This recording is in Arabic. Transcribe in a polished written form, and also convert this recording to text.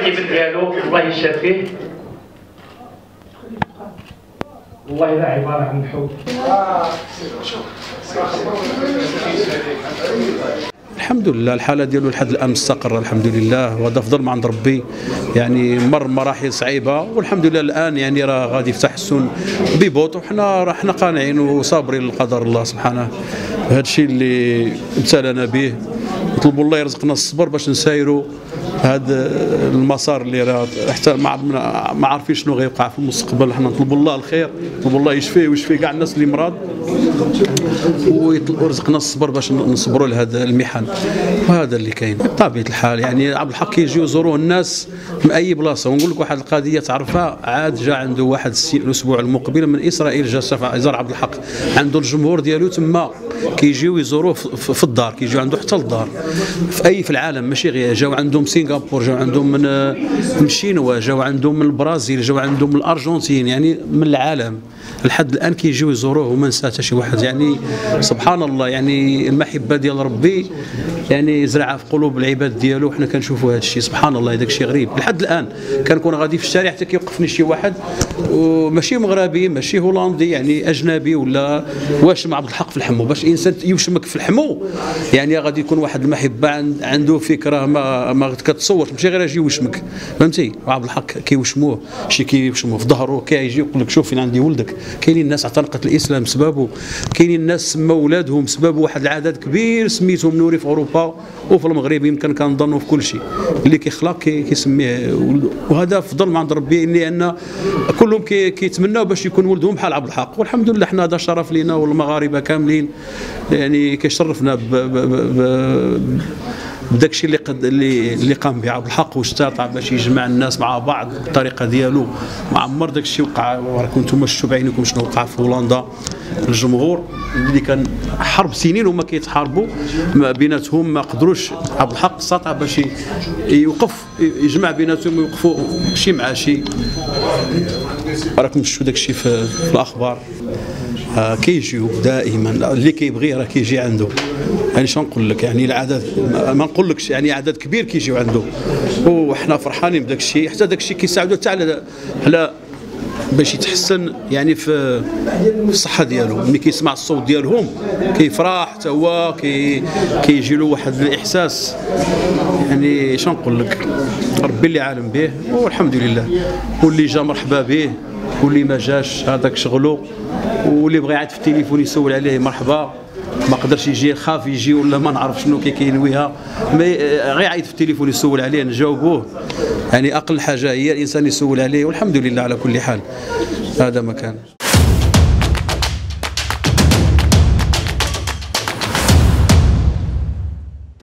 العباد ديالو الله يشافيه. والله لا عباره عن حب. الحمد لله الحاله ديالو لحد الان مستقره الحمد لله، وهذا فضل من عند ربي. يعني مر مراحل صعيبه والحمد لله الان يعني راه غادي في تحسن ببطء، وحنا قانعين وصابرين لقدر الله سبحانه. هذا الشيء اللي ابتلانا به، نطلبوا الله يرزقنا الصبر باش نسايروا هذا المسار اللي راه حتى ما عارفين شنو غيوقع في المستقبل. حنا نطلبوا الله الخير، نطلبوا الله يشفيه ويشفي كاع الناس اللي مرض، ويرزقنا الصبر باش نصبروا لهذا المحن. وهذا اللي كاين بطبيعه الحال. يعني عبد الحق يجيو يزوروه الناس من اي بلاصه. ونقول لك واحد القضيه تعرفها، عاد جا عنده واحد الاسبوع المقبل من اسرائيل، جا زار عبد الحق، عنده الجمهور ديالو تما كيجيو يزوروه في الدار، كيجيو عنده حتى للدار في العالم، ماشي غير جاو عندهم سنغافور، جاو عندهم من الشينوا، جاو عندهم من البرازيل، جاو عندهم من الارجنتين، يعني من العالم لحد الان كيجيو يزوروه وما نسى حتى شي واحد. يعني سبحان الله، يعني المحبه ديال ربي يعني زرعها في قلوب العباد ديالو، وحنا كنشوفوا هذا الشيء سبحان الله. هذاك الشيء غريب لحد الان. كنكون غادي في الشارع حتى كيوقفني شي واحد ماشي مغربي ماشي هولندي، يعني اجنبي ولا واشم عبد الحق في الحمو. باش الانسان يوشمك في الحمو يعني غادي يكون واحد المحبه عنده فكره ما كتصورش، ماشي غير يجي يوشمك، فهمتي. وعبد الحق كيوشموه، شي كيوشموه في ظهره، كيجي يقول لك شوف فين عندي ولدك. كاينين الناس اعتنقت الاسلام بسببه، كاينين الناس سموا اولادهم بسبب واحد العدد كبير سميتهم نوري في اوروبا وفي المغرب، يمكن كنظنوا في كل شيء اللي كيخلق كيسميه. وهذا فضل من عند ربي، ان كلهم كيتمناو باش يكون ولدهم بحال عبد الحق. والحمد لله حنا هذا شرف لينا والمغاربه كاملين، يعني كيشرفنا بداك الشيء اللي قام به عبد الحق واستطاع باش يجمع الناس مع بعض بالطريقه ديالو. ما عمر داك الشيء وقع. راكم نتوما شفتوا بعينكم شنو وقع في هولندا. الجمهور اللي كان حرب سنين هما كيتحاربوا ما بيناتهم، ما قدروش. عبد الحق استطاع باش يوقف يجمع بيناتهم ويوقفوا شي مع شي. راكم شفتوا داك الشيء في الاخبار. كيجيو دائما اللي كيبغي راه كيجي عنده. يعني شنو نقول لك، يعني العدد ما نقولكش، يعني عدد كبير كيجيو عنده، وحنا فرحانين بداك الشيء. حتى داك الشيء كيساعدوا حتى على باش يتحسن يعني في الصحه ديالو. ملي كيسمع الصوت ديالهم كيفرح حتى هو، كيجي له واحد الاحساس. يعني شنو نقول لك، ربي اللي عالم به والحمد لله. واللي جا مرحبا به، واللي ما جاش هذاك شغله. واللي بغى يعيط في التليفون يسول عليه مرحبا، ما قدرش يجي خاف يجي ولا ما نعرف شنو كينويها، غير يعيط في التليفون يسول عليه نجاوبوه. يعني اقل حاجه هي الانسان يسول عليه، والحمد لله على كل حال. هذا ما كان.